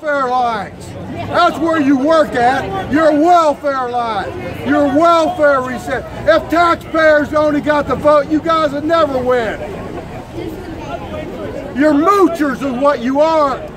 welfare lines. That's where you work at. Your welfare line. Your welfare reset. If taxpayers only got the vote, you guys would never win. You're moochers is what you are.